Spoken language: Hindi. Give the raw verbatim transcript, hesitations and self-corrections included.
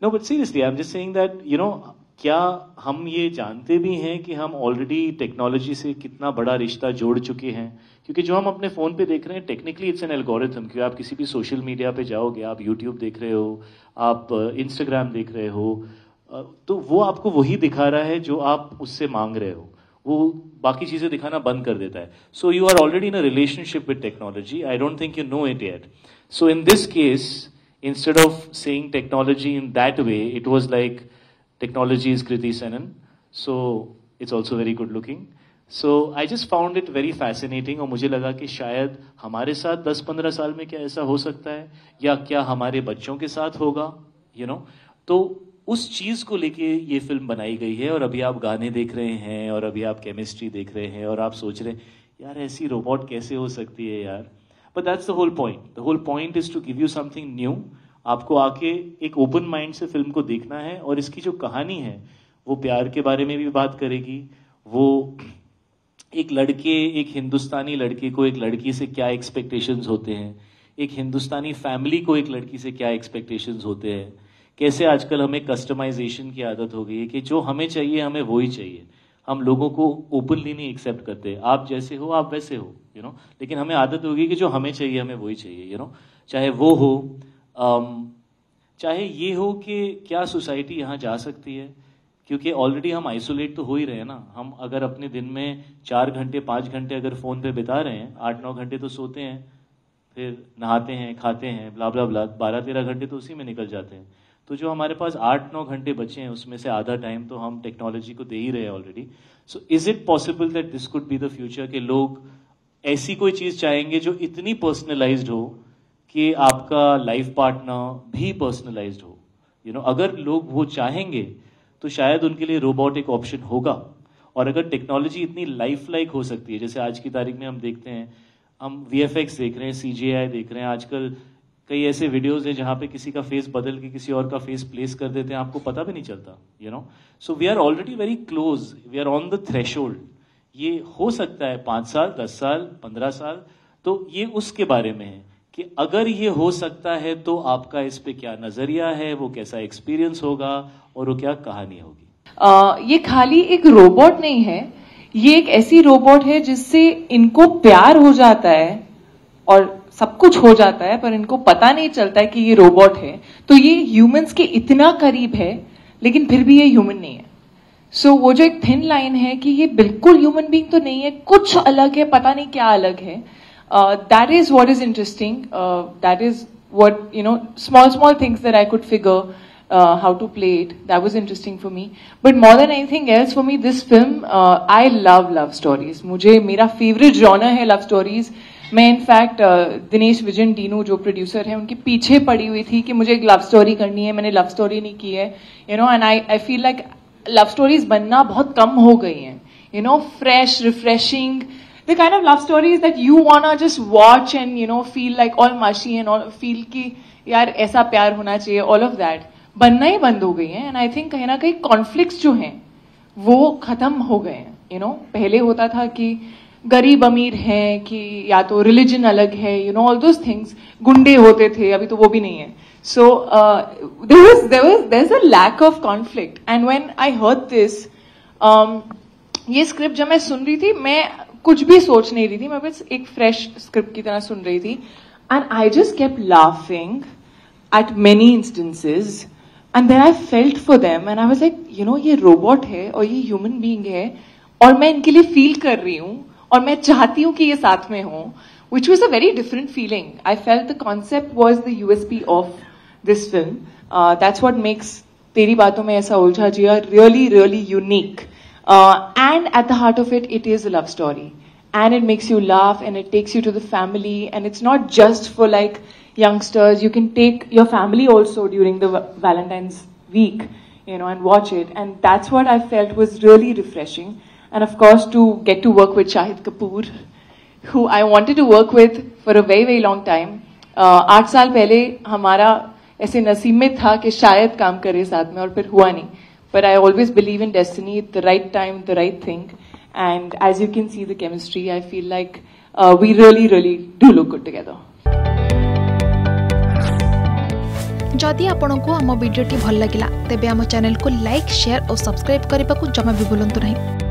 No, but seriously, I'm just saying that, you know, क्या हम ये जानते भी हैं कि हम ऑलरेडी टेक्नोलॉजी से कितना बड़ा रिश्ता जोड़ चुके हैं? क्योंकि जो हम अपने फ़ोन पे देख रहे हैं, टेक्निकली इट्स एन एल्गोरिथम। क्योंकि आप किसी भी सोशल मीडिया पे जाओगे, आप यूट्यूब देख रहे हो, आप इंस्टाग्राम देख रहे हो, तो वो आपको वही दिखा रहा है जो आप उससे मांग रहे हो। वो बाकी चीज़ें दिखाना बंद कर देता है। So you are already in a relationship with technology. I don't think you know it yet. So in this case, instead of saying technology in that way, it was like technology is Kriti Senon, so it's also very good looking. So I just found it very fascinating और मुझे लगा कि शायद हमारे साथ दस पंद्रह साल में क्या ऐसा हो सकता है, या क्या हमारे बच्चों के साथ होगा, you know? तो उस चीज़ को लेके ये फिल्म बनाई गई है। और अभी आप गाने देख रहे हैं, और अभी आप केमिस्ट्री देख रहे हैं, और आप सोच रहे हैं यार ऐसी रोबोट कैसे हो सकती है यार। But that's the whole point. The whole point is to give you something new. आपको आके एक ओपन माइंड से फिल्म को देखना है, और इसकी जो कहानी है वो प्यार के बारे में भी बात करेगी। वो एक लड़के, एक हिंदुस्तानी लड़के को एक लड़की से क्या एक्सपेक्टेशंस होते हैं, एक हिंदुस्तानी फैमिली को एक लड़की से क्या एक्सपेक्टेशंस होते हैं, कैसे आजकल हमें कस्टमाइजेशन की आदत हो गई है कि जो हमें चाहिए हमें वो ही चाहिए। हम लोगों को ओपनली नहीं एक्सेप्ट करते, आप जैसे हो आप वैसे हो, यू नो, लेकिन हमें आदत होगी कि जो हमें चाहिए हमें वही चाहिए, यू नो, चाहे वो हो, um, चाहे ये हो कि क्या सोसाइटी यहाँ जा सकती है। क्योंकि ऑलरेडी हम आइसोलेट तो हो ही रहे हैं ना। हम अगर अपने दिन में चार घंटे पाँच घंटे अगर फ़ोन पे बिता रहे हैं, आठ नौ घंटे तो सोते हैं, फिर नहाते हैं, खाते हैं, ब्ला ब्ला ब्ला, बारह तेरह घंटे तो उसी में निकल जाते हैं। तो जो हमारे पास आठ नौ घंटे बचे हैं उसमें से आधा टाइम तो हम टेक्नोलॉजी को दे ही रहे हैं already. So is it possible that this could be the future कि लोग ऐसी कोई चीज़ चाहेंगे जो इतनी पर्सनलाइज्ड हो कि आपका लाइफ पार्टनर भी पर्सनलाइज्ड हो, यू नो। अगर लोग वो चाहेंगे तो शायद उनके लिए रोबोट एक ऑप्शन होगा। और अगर टेक्नोलॉजी इतनी लाइफ लाइक हो सकती है, जैसे आज की तारीख में हम देखते हैं, हम वी एफ एक्स देख रहे हैं, सी जी आई देख रहे हैं, आजकल कई ऐसे वीडियोस हैं जहाँ पे किसी का फेस बदल के किसी और का फेस प्लेस कर देते हैं, आपको पता भी नहीं चलता, you know. So we are already very close, we are on the threshold. ये हो सकता है पाँच साल, दस साल, पंद्रह साल, तो ये उसके बारे में है कि अगर ये हो सकता है तो आपका इस पे क्या नजरिया है, वो कैसा एक्सपीरियंस होगा, और वो क्या कहानी होगी। आ, ये खाली एक रोबोट नहीं है, ये एक ऐसी रोबोट है जिससे इनको प्यार हो जाता है और सब कुछ हो जाता है, पर इनको पता नहीं चलता है कि ये रोबोट है। तो ये ह्यूमंस के इतना करीब है लेकिन फिर भी ये ह्यूमन नहीं है। सो so, वो जो एक थिन लाइन है कि ये बिल्कुल ह्यूमन बीइंग तो नहीं है, कुछ अलग है, पता नहीं क्या अलग है। That is what is interesting, that is what, you know, small small things that I could figure Uh, how to play it. That was interesting for me. But more than anything else, for me, this film, uh, I love love stories. मुझे मेरा favorite genre है love stories. मैं in fact uh, Dinesh Vijan Dinoo जो प्रोड्यूसर है उनके पीछे पड़ी हुई थी कि मुझे एक लव स्टोरी करनी है। मैंने लव स्टोरी नहीं की है, you know, and I I feel like love stories बनना बहुत कम हो गई हैं, you know, fresh, refreshing, the kind of love stories that you wanna just watch and you know feel like all mushy and all, feel कि यार ऐसा प्यार होना चाहिए, all of that बनना ही बंद हो गई है। एंड आई थिंक कहीं ना कहीं कॉन्फ्लिक्ट्स जो हैं वो खत्म हो गए हैं, यू नो। पहले होता था कि गरीब अमीर है, कि या तो रिलीजन अलग है, you know, all those things, गुंडे होते थे, अभी तो वो भी नहीं है। So there was there was there is a lack of conflict. And when I heard this, ये स्क्रिप्ट जब मैं सुन रही थी, मैं कुछ भी सोच नहीं रही थी, मैं बस एक फ्रेश स्क्रिप्ट की तरह सुन रही थी। And I just kept laughing at many instances, and then I felt for them and I was like, you know, ये robot है और ये human being है और मैं इनके लिए feel कर रही हूँ और मैं चाहती हूँ कि ये साथ में हो, which was a very different feeling. I felt the concept was the U S P of this film. Uh, that's what makes तेरी बातों में ऐसा उलझा जिया really really unique. Uh, and at the heart of it, it is a love story. And it makes you laugh and it takes you to the family, and it's not just for like youngsters. You can take your family also during the Valentine's week, you know, and watch it. And that's what I felt was really refreshing. And of course, to get to work with Shahid Kapoor, who I wanted to work with for a very, very long time. Uh, आठ साल पहले हमारा ऐसे नसीब में था कि शायद काम करे साथ में, और फिर हुआ नहीं. But I always believe in destiny, the right time, the right thing. And as you can see the chemistry, I feel like uh, we really, really do look good together. जदि आपंक आम भिडी भल लगा तेब आम चैनल को लाइक शेयर और सब्सक्राइब करने को जमा भी भूलु नहीं।